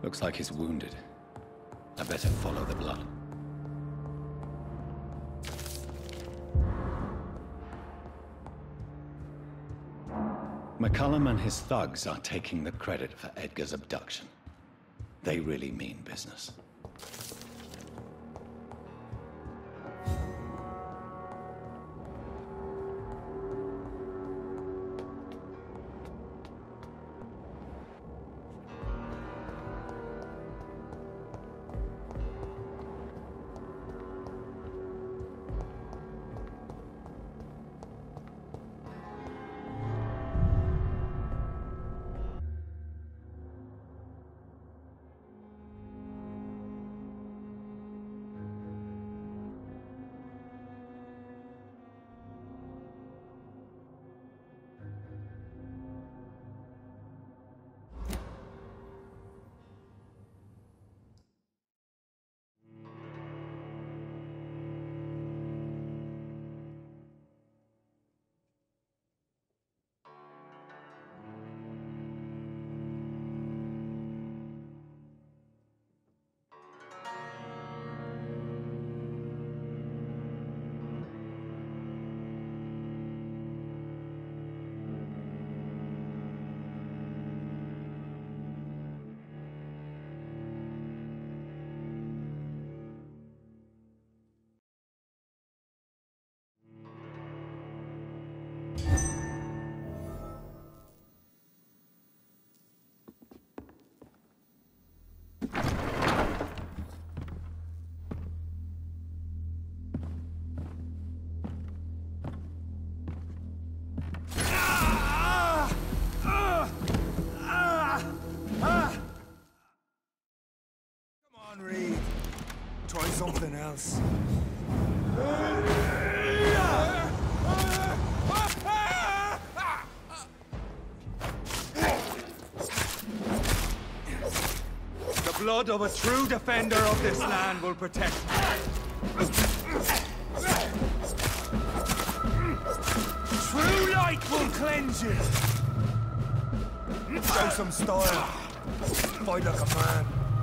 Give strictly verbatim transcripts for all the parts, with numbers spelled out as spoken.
Looks like he's wounded. I better follow the blood. McCullum and his thugs are taking the credit for Edgar's abduction. They really mean business. Something else. The blood of a true defender of this land will protect you. True light will cleanse you. Show some style. Fight like a man.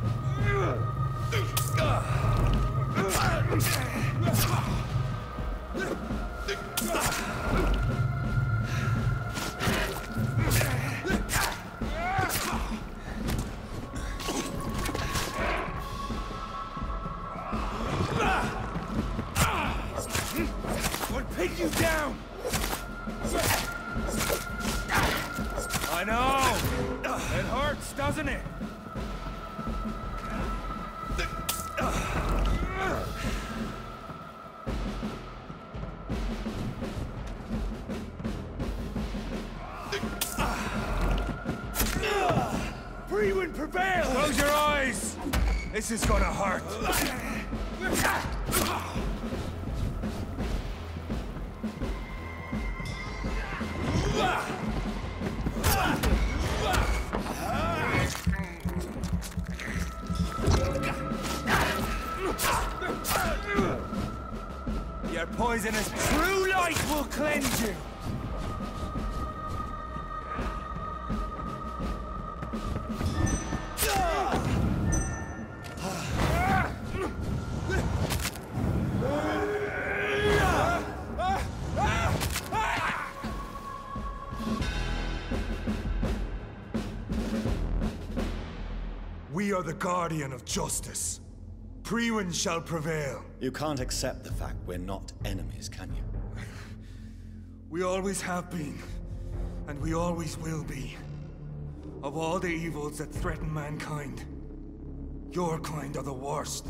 We'll pin you down. I know. It hurts, doesn't it? Priwen prevail! Close your eyes! This is gonna hurt. Your poisonous true light will cleanse you! We are the guardian of justice. Priwen shall prevail. You can't accept the fact we're not enemies, can you? We always have been, and we always will be. Of all the evils that threaten mankind, your kind are the worst.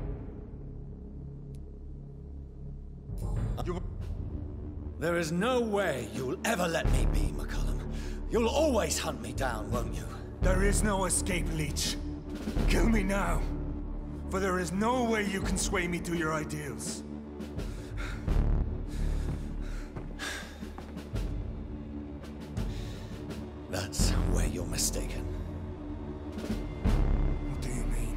You... There is no way you'll ever let me be, McCullum. You'll always hunt me down, won't you? There is no escape, Leech. Kill me now, for there is no way you can sway me to your ideals. That's where you're mistaken. What do you mean?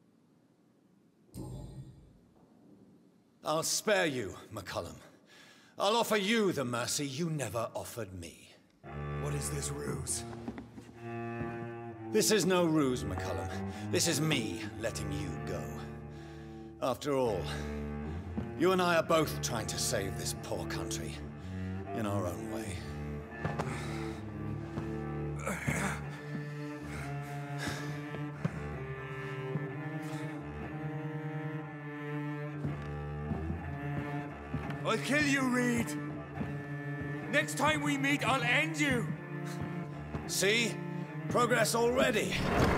I'll spare you, McCullum. I'll offer you the mercy you never offered me. What is this ruse? This is no ruse, McCullum. This is me letting you go. After all, you and I are both trying to save this poor country in our own way. I'll kill you, Reed! Next time we meet, I'll end you! See? Progress already.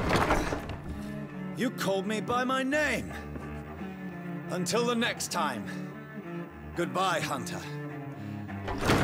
You called me by my name. Until the next time. Goodbye, Hunter.